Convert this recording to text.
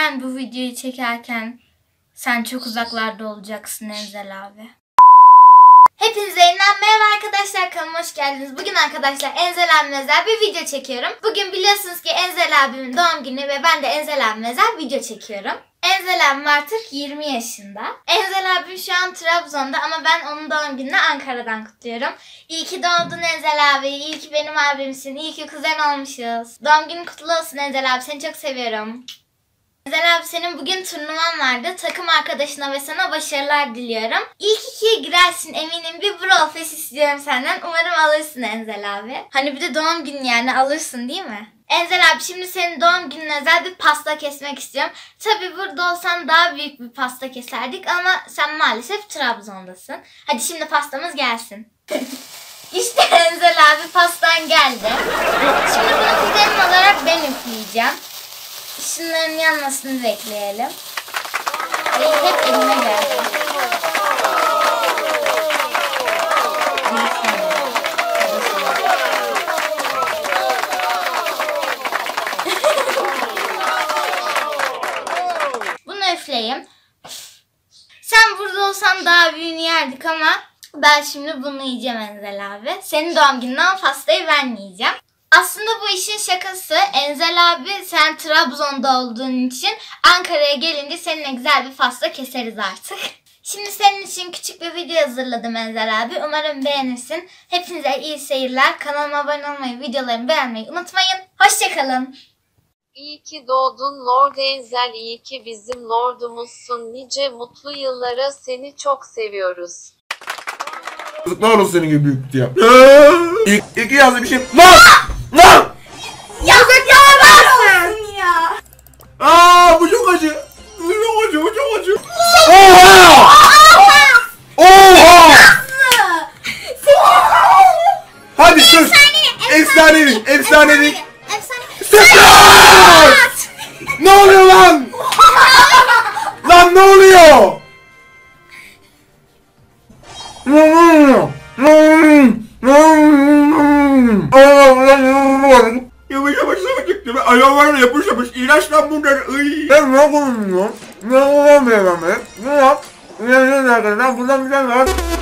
ben bu videoyu çekerken sen çok uzaklarda olacaksın Enzel abi. Hepinize yeniden merhaba arkadaşlar, kanalıma hoş geldiniz. Bugün arkadaşlar Enzel abime özel bir video çekiyorum. Bugün biliyorsunuz ki Enzel abimin doğum günü ve ben de Enzel abime özel video çekiyorum. Enzel abim artık 20 yaşında. Enzel abim şu an Trabzon'da ama ben onun doğum gününü Ankara'dan kutluyorum. İyi ki doğdun Enzel abi, iyi ki benim abimsin, iyi ki kuzen olmuşuz. Doğum günün kutlu olsun Enzel abi, seni çok seviyorum. Enzel abi, senin bugün turnuvan vardı. Takım arkadaşına ve sana başarılar diliyorum. İlk ikiye girersin eminim. Bir Brawl Pass istiyorum senden. Umarım alırsın Enzel abi. Hani bir de doğum günü, yani alırsın değil mi? Enzel abi, şimdi senin doğum gününe özel bir pasta kesmek istiyorum. Tabii burada olsan daha büyük bir pasta keserdik ama sen maalesef Trabzon'dasın. Hadi şimdi pastamız gelsin. İşte Enzel abi, pastan geldi. Şimdi bunu kuzenim olarak ben üfleyeceğim. Şunların yanmasını bekleyelim. Hep elime geldi. Bunu üfleyeyim. Sen burada olsan daha büyüğünü yerdik ama ben şimdi bunu yiyeceğim Enzel abi. Senin doğum gününden pastayı ben yiyeceğim. Aslında bu işin şakası. Enzel abi, sen Trabzon'da olduğun için Ankara'ya gelince seninle güzel bir pasta keseriz artık. Şimdi senin için küçük bir video hazırladım Enzel abi. Umarım beğenirsin. Hepinize iyi seyirler. Kanalıma abone olmayı, videolarımı beğenmeyi unutmayın. Hoşçakalın. İyi ki doğdun Lord Enzel, iyi ki bizim lordumuzsun. Nice mutlu yıllara, seni çok seviyoruz. Yazıklar olsun senin gibi büyük ya. İki yazdı bir şey. Lan! Lan! Yazıklar olsun ya. Bu çok acı. Bu çok acı, bu çok acı. Oha! Oha! Hadi sus. Efsanevi, efsanevi. Sus! Ne oluyor lan? Lan ne oluyor? Yavaş yavaş çıktı ve ayağlarına yapış yapış ilaç lan bunlar. Ben ne yapayım ya? Ne yapayım ya? Ne yap? Ne buradan bir şey var.